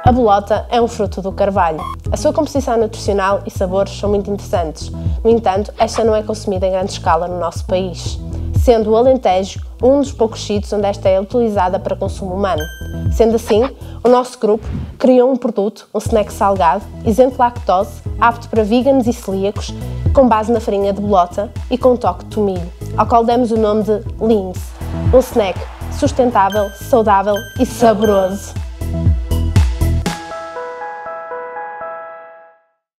A bolota é um fruto do carvalho. A sua composição nutricional e sabores são muito interessantes. No entanto, esta não é consumida em grande escala no nosso país, sendo o Alentejo um dos poucos sítios onde esta é utilizada para consumo humano. Sendo assim, o nosso grupo criou um produto, um snack salgado, isento de lactose, apto para veganos e celíacos, com base na farinha de bolota e com um toque de tomilho, ao qual demos o nome de Leans, um snack sustentável, saudável e saboroso.